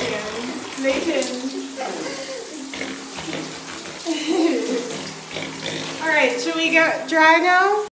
They can. All right, should we get dry now?